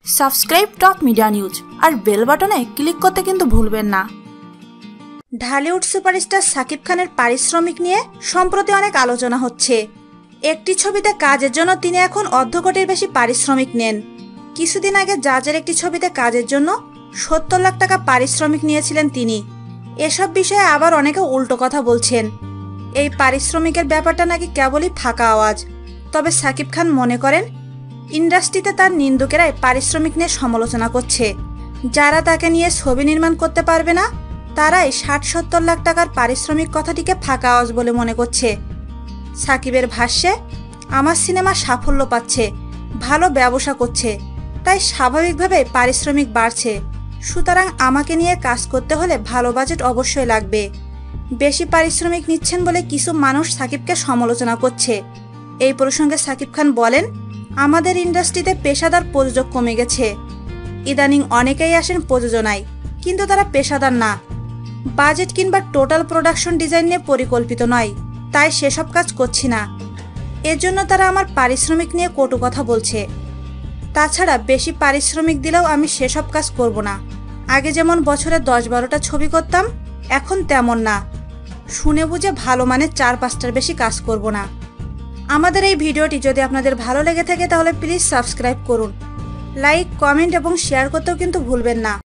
Subscribe Top Media News আর bell বাটনে click করতে কিন্তু ভুলবেন না। ঢালিউড সুপারস্টার শাকিব খানের পারিশ্রমিক নিয়ে সম্প্রতি অনেক আলোচনা হচ্ছে। একটি ছবিতে কাজের জন্য তিনি এখন অর্ধ কোটির বেশি পারিশ্রমিক নেন। কিছুদিন আগে জাজের একটি ছবিতে কাজের জন্য 70 লাখ টাকা পারিশ্রমিক নিয়েছিলেন তিনি। এসব বিষয়ে আবার অনেকে উল্টো কথা বলছেন। এই পারিশ্রমিকের ব্যাপারটা নাকি কেবলই ফাঁকা আওয়াজ। তবে শাকিব খান মনে করেন ইন্ডাস্ট্রিতে তার নিন্দুকেরাই পারিশ্রমিক নিয়ে সমালোচনা করছে। যারা তাকে নিয়ে ছবি নির্মাণ করতে পারবে না তারাই 60-70 লাখ টাকার পারিশ্রমিক কথাটিকে ফাঁকা আওয়াজ বলে মনে করছে। শাকিবের ভাষ্যে, আমার সিনেমা সাফল্য পাচ্ছে, ভালো ব্যবসা করছে, তাই স্বাভাবিকভাবে পারিশ্রমিক বাড়ছে। সুতরাং আমাকে নিয়ে কাজ করতে হলে ভালো বাজেট অবশ্যই লাগবে। বেশি পারিশ্রমিক নিচ্ছেন বলে কিছু মানুষ শাকিবকে সমালোচনা করছে। এই প্রসঙ্গে শাকিব খান বলেন, আমাদের ইন্ডাস্ট্রিতে পেশাদার প্রযোজক কমে গেছে। ইদানিং অনেকেই আসেন প্রযোজনায়, কিন্তু তারা পেশাদার না। বাজেট কিংবা টোটাল প্রোডাকশন ডিজাইন নিয়ে পরিকল্পিত নয়, তাই সেসব কাজ করছি না। এর জন্য তারা আমার পারিশ্রমিক নিয়ে কটু কথা বলছে। তাছাড়া বেশি পারিশ্রমিক দিলেও আমি সেসব কাজ করব না। আগে যেমন বছরে 10-12টা ছবি করতাম, এখন তেমন না। শুনে বুঝে ভালো মানের 4-5টার বেশি কাজ করব না। আমাদের এই ভিডিওটি যদি আপনাদের ভালো লেগে থাকে তাহলে প্লিজ সাবস্ক্রাইব করুন। লাইক, কমেন্ট এবং শেয়ার করতেও কিন্তু ভুলবেন না।